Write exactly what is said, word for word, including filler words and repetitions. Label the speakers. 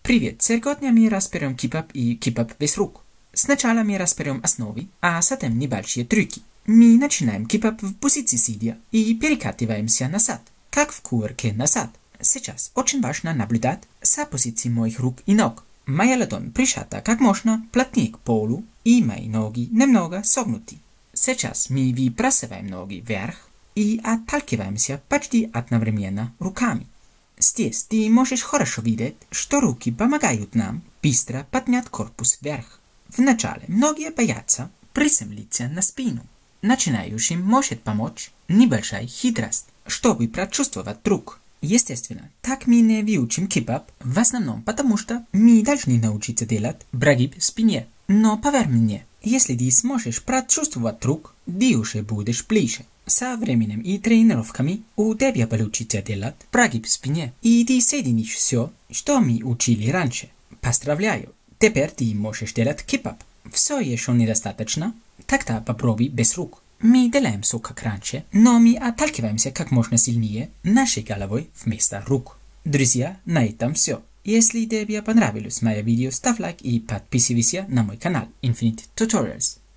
Speaker 1: Привет! Сегодня мы разберем кипап и кипап без рук. Сначала мы разберем основы, а затем небольшие трюки. Мы начинаем кипап в позиции сидя и перекатываемся назад, как в кувырке назад. Сейчас очень важно наблюдать за позицией моих рук и ног. Моя ладонь прижата как можно плотнее к полу, и мои ноги немного согнуты. Сейчас мы выбрасываем ноги вверх и отталкиваемся почти одновременно руками. Здесь ты можешь хорошо видеть, что руки помогают нам быстро поднять корпус вверх. Вначале многие боятся приземлиться на спину. Начинающим может помочь небольшая хитрость, чтобы прочувствовать рук. Естественно, так мы не выучим кипап, в основном потому, что мы должны научиться делать прогиб в спине. Но поверь мне, если ты сможешь прочувствовать рук, ты уже будешь ближе. Со временем и тренировками у тебя получится делать прогиб в спине, и ты соединишь все, что мы учили раньше. Поздравляю, теперь ты можешь делать кипап. Все еще недостаточно? Тогда попробуй без рук. Мы делаем все как раньше, но мы отталкиваемся как можно сильнее нашей головой вместо рук. Друзья, на этом все. Если тебе понравилось мое видео, ставь лайк и подписывайся на мой канал Infinite Tutorials.